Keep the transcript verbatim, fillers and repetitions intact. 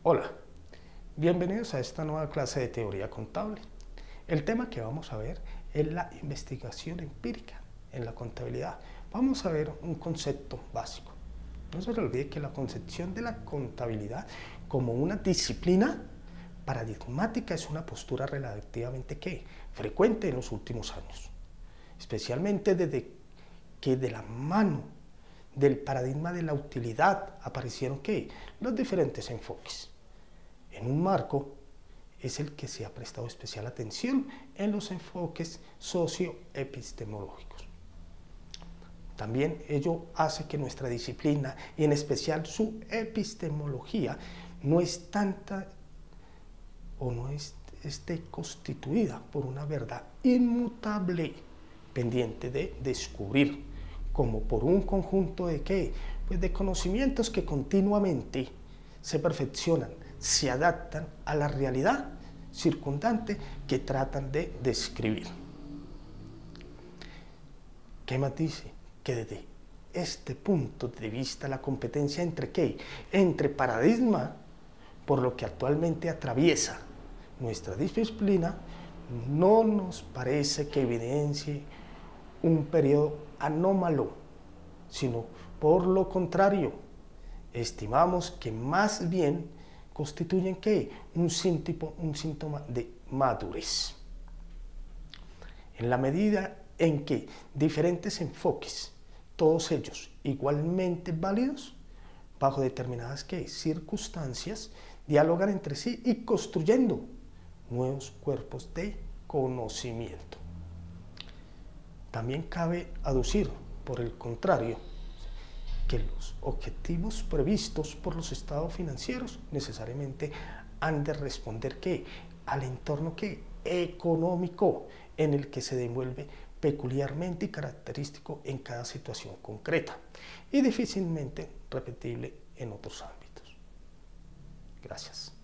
Hola, bienvenidos a esta nueva clase de teoría contable. El tema que vamos a ver es la investigación empírica en la contabilidad. Vamos a ver un concepto básico. No se le olvide que la concepción de la contabilidad como una disciplina paradigmática es una postura relativamente ¿qué? frecuente en los últimos años, especialmente desde que de la mano del paradigma de la utilidad aparecieron ¿qué? los diferentes enfoques. En un marco es el que se ha prestado especial atención en los enfoques socioepistemológicos. También ello hace que nuestra disciplina, y en especial su epistemología, no es tanta o no es, esté constituida por una verdad inmutable, pendiente de descubrir, como por un conjunto de ¿qué? Pues de conocimientos que continuamente se perfeccionan, se adaptan a la realidad circundante que tratan de describir. ¿Qué más dice? Que desde este punto de vista la competencia entre ¿qué? Entre paradigma, por lo que actualmente atraviesa nuestra disciplina, no nos parece que evidencie un periodo anómalo, sino por lo contrario, estimamos que más bien constituyen ¿qué? Un síntoma, un síntoma de madurez. En la medida en que diferentes enfoques, todos ellos igualmente válidos, bajo determinadas ¿qué? circunstancias, dialogan entre sí y construyendo nuevos cuerpos de conocimiento. También cabe aducir, por el contrario, que los objetivos previstos por los estados financieros necesariamente han de responder ¿qué? Al entorno ¿qué? económico en el que se desenvuelve peculiarmente y característico en cada situación concreta y difícilmente repetible en otros ámbitos. Gracias.